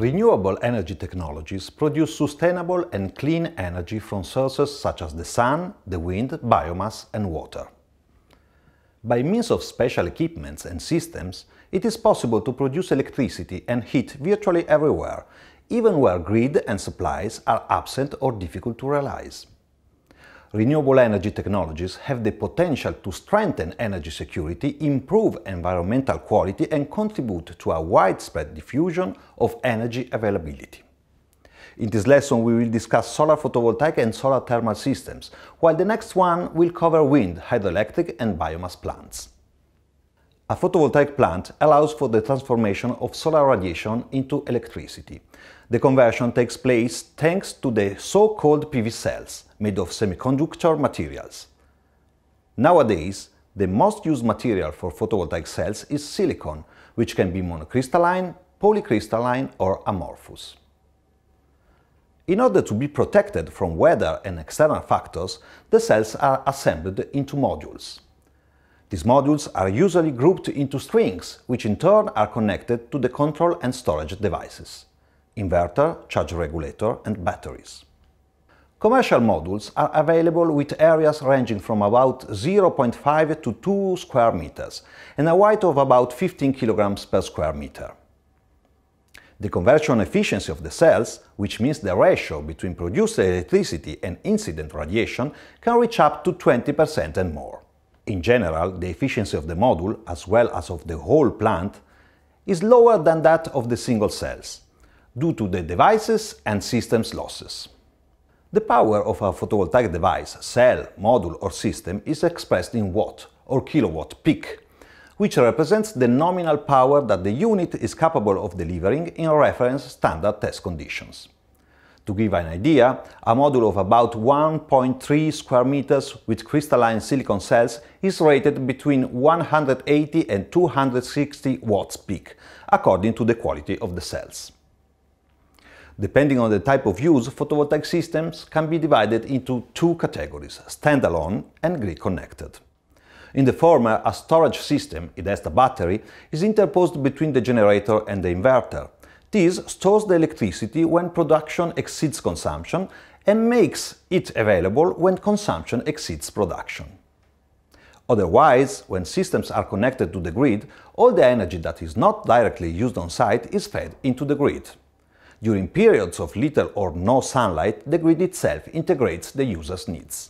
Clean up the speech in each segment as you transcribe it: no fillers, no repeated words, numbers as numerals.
Renewable energy technologies produce sustainable and clean energy from sources such as the sun, the wind, biomass and water. By means of special equipments and systems, it is possible to produce electricity and heat virtually everywhere, even where grid and supplies are absent or difficult to realize. Renewable energy technologies have the potential to strengthen energy security, improve environmental quality and contribute to a widespread diffusion of energy availability. In this lesson we will discuss solar photovoltaic and solar thermal systems, while the next one will cover wind, hydroelectric and biomass plants. A photovoltaic plant allows for the transformation of solar radiation into electricity. The conversion takes place thanks to the so-called PV cells, made of semiconductor materials. Nowadays, the most used material for photovoltaic cells is silicon, which can be monocrystalline, polycrystalline or amorphous. In order to be protected from weather and external factors, the cells are assembled into modules. These modules are usually grouped into strings, which in turn are connected to the control and storage devices: inverter, charge regulator and batteries. Commercial modules are available with areas ranging from about 0.5 to 2 square meters and a weight of about 15 kilograms per square meter. The conversion efficiency of the cells, which means the ratio between produced electricity and incident radiation, can reach up to 20% and more. In general, the efficiency of the module, as well as of the whole plant, is lower than that of the single cells, due to the devices and systems losses. The power of a photovoltaic device, cell, module or system is expressed in watt or kilowatt peak, which represents the nominal power that the unit is capable of delivering in reference standard test conditions. To give an idea, a module of about 1.3 square meters with crystalline silicon cells is rated between 180 and 260 watts peak, according to the quality of the cells. Depending on the type of use, photovoltaic systems can be divided into two categories: standalone and grid-connected. In the former, a storage system, it has a battery, is interposed between the generator and the inverter. This stores the electricity when production exceeds consumption and makes it available when consumption exceeds production. Otherwise, when systems are connected to the grid, all the energy that is not directly used on site is fed into the grid. During periods of little or no sunlight, the grid itself integrates the user's needs.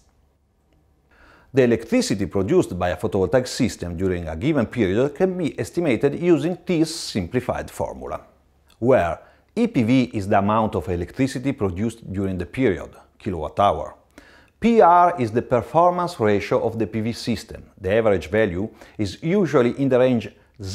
The electricity produced by a photovoltaic system during a given period can be estimated using this simplified formula, where EPV is the amount of electricity produced during the period, kilowatt-hour. PR is the performance ratio of the PV system. The average value is usually in the range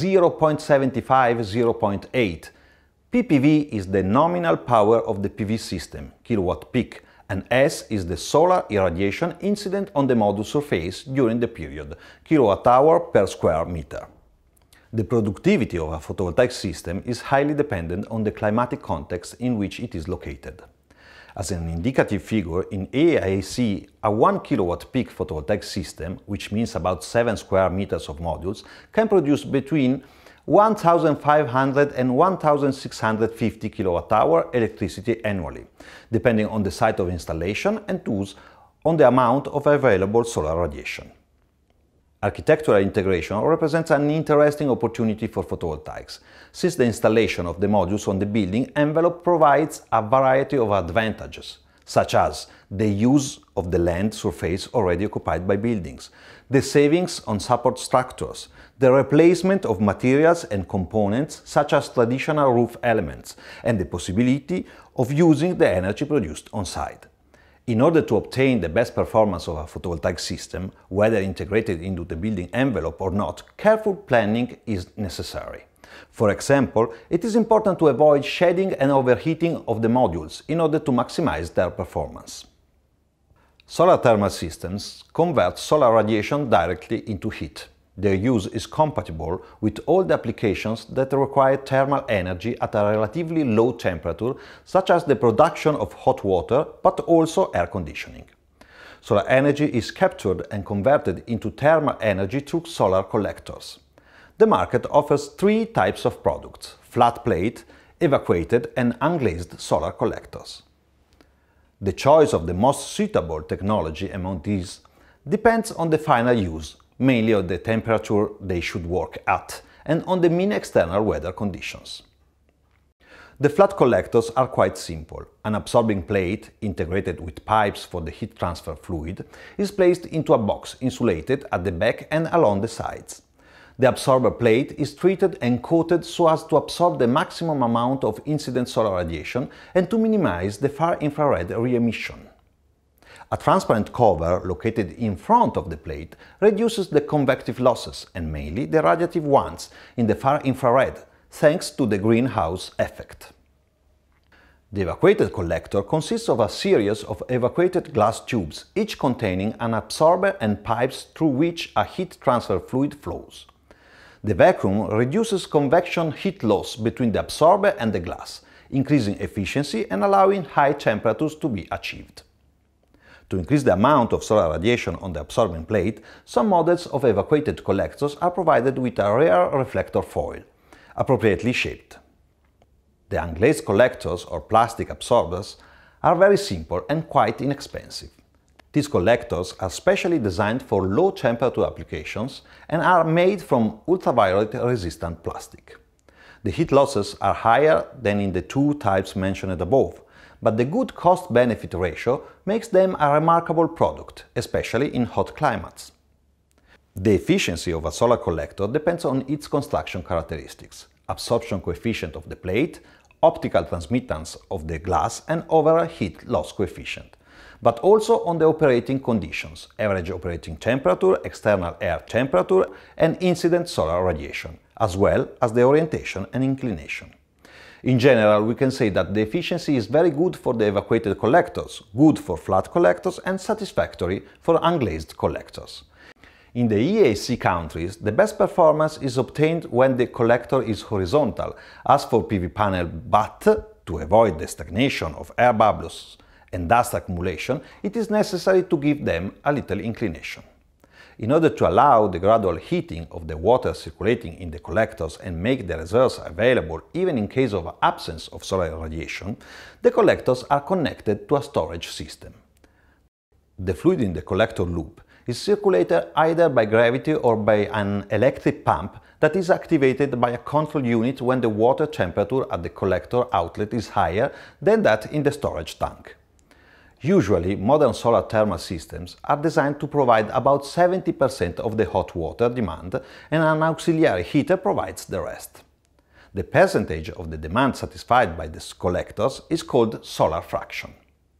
0.75–0.8. ppV is the nominal power of the PV system, kilowatt peak, and S is the solar irradiation incident on the module surface during the period, kilowatt-hour per square meter. The productivity of a photovoltaic system is highly dependent on the climatic context in which it is located. As an indicative figure, in AIC, a 1 kilowatt peak photovoltaic system, which means about 7 square meters of modules, can produce between 1,500 and 1,650 kWh electricity annually, depending on the site of installation and thus on the amount of available solar radiation. Architectural integration represents an interesting opportunity for photovoltaics, since the installation of the modules on the building envelope provides a variety of advantages, such as the use of the land surface already occupied by buildings, the savings on support structures, the replacement of materials and components such as traditional roof elements, and the possibility of using the energy produced on site. In order to obtain the best performance of a photovoltaic system, whether integrated into the building envelope or not, careful planning is necessary. For example, it is important to avoid shading and overheating of the modules in order to maximize their performance. Solar thermal systems convert solar radiation directly into heat. Their use is compatible with all the applications that require thermal energy at a relatively low temperature, such as the production of hot water, but also air conditioning. Solar energy is captured and converted into thermal energy through solar collectors. The market offers three types of products: flat plate, evacuated and unglazed solar collectors. The choice of the most suitable technology among these depends on the final use, mainly on the temperature they should work at and on the mean external weather conditions. The flat collectors are quite simple. An absorbing plate, integrated with pipes for the heat transfer fluid, is placed into a box insulated at the back and along the sides. The absorber plate is treated and coated so as to absorb the maximum amount of incident solar radiation and to minimize the far-infrared re-emission. A transparent cover located in front of the plate reduces the convective losses, and mainly the radiative ones, in the far-infrared, thanks to the greenhouse effect. The evacuated collector consists of a series of evacuated glass tubes, each containing an absorber and pipes through which a heat transfer fluid flows. The vacuum reduces convection heat loss between the absorber and the glass, increasing efficiency and allowing high temperatures to be achieved. To increase the amount of solar radiation on the absorbing plate, some models of evacuated collectors are provided with a rear reflector foil, appropriately shaped. The unglazed collectors or plastic absorbers are very simple and quite inexpensive. These collectors are specially designed for low-temperature applications and are made from ultraviolet-resistant plastic. The heat losses are higher than in the two types mentioned above, but the good cost-benefit ratio makes them a remarkable product, especially in hot climates. The efficiency of a solar collector depends on its construction characteristics: absorption coefficient of the plate, optical transmittance of the glass and overall heat loss coefficient, but also on the operating conditions: average operating temperature, external air temperature and incident solar radiation, as well as the orientation and inclination. In general, we can say that the efficiency is very good for the evacuated collectors, good for flat collectors and satisfactory for unglazed collectors. In the EAC countries, the best performance is obtained when the collector is horizontal, as for PV panel, but to avoid the stagnation of air bubbles and dust accumulation, it is necessary to give them a little inclination. In order to allow the gradual heating of the water circulating in the collectors and make the reserves available even in case of absence of solar radiation, the collectors are connected to a storage system. The fluid in the collector loop is circulated either by gravity or by an electric pump that is activated by a control unit when the water temperature at the collector outlet is higher than that in the storage tank. Usually, modern solar thermal systems are designed to provide about 70% of the hot water demand, and an auxiliary heater provides the rest. The percentage of the demand satisfied by the collectors is called solar fraction.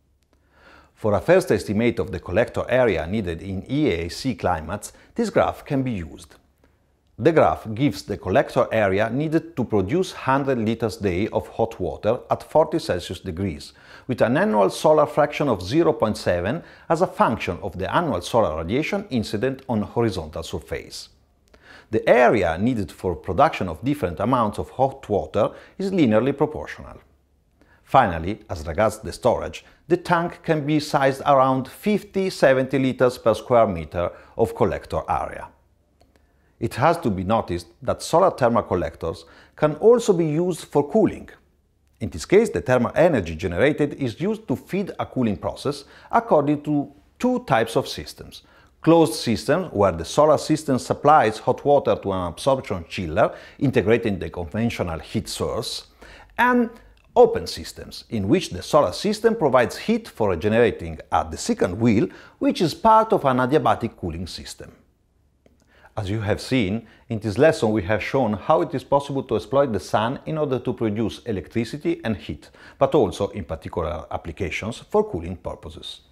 For a first estimate of the collector area needed in EAC climates, this graph can be used. The graph gives the collector area needed to produce 100 liters a day of hot water at 40 Celsius degrees, with an annual solar fraction of 0.7 as a function of the annual solar radiation incident on horizontal surface. The area needed for production of different amounts of hot water is linearly proportional. Finally, as regards the storage, the tank can be sized around 50–70 liters per square meter of collector area. It has to be noticed that solar thermal collectors can also be used for cooling. In this case, the thermal energy generated is used to feed a cooling process according to two types of systems: closed systems, where the solar system supplies hot water to an absorption chiller integrating the conventional heat source, and open systems, in which the solar system provides heat for generating at the second wheel, which is part of an adiabatic cooling system. As you have seen, in this lesson we have shown how it is possible to exploit the sun in order to produce electricity and heat, but also, in particular applications, for cooling purposes.